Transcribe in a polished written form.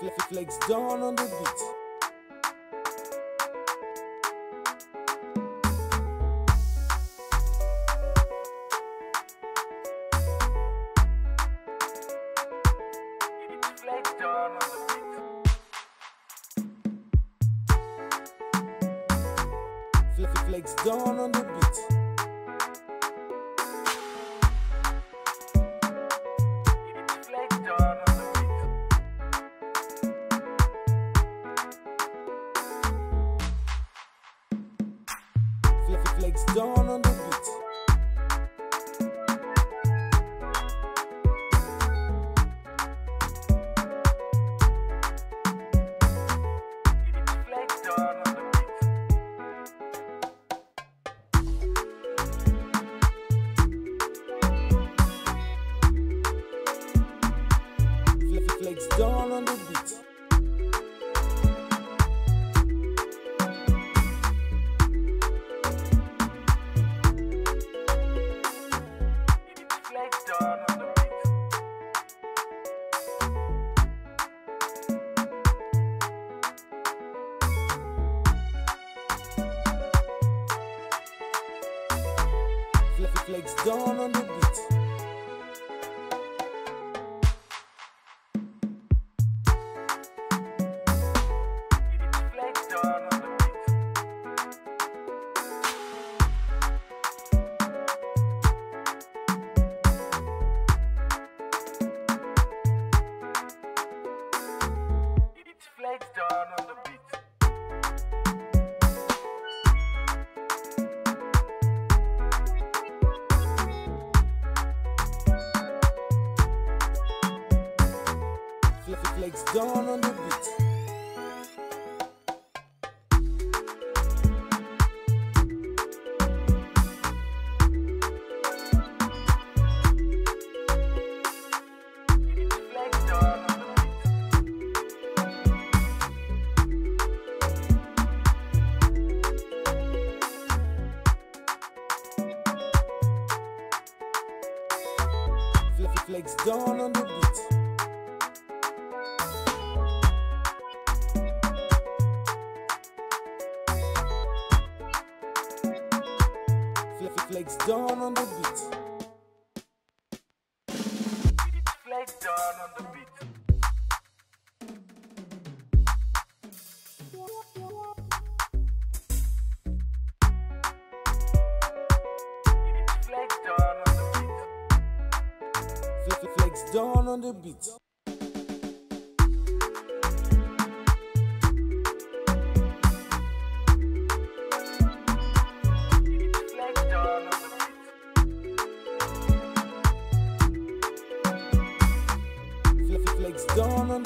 Flex down on the beat. Flex down on the beat. Flex down on the beat. Flex down on the beat. Flex down on the beat. Flex down on the beat. Flex down on the beat. Flex down on the beat. Flex down on the beat. Flex down on the beat. Flex down on the beat. Flex down on the beat. Flex down on the beat. Flex down on the beat. Flex down on the beat. Flex down on the beat. Flex down on the beat. Flex down on the beat. Flex down on the beat. Flex down on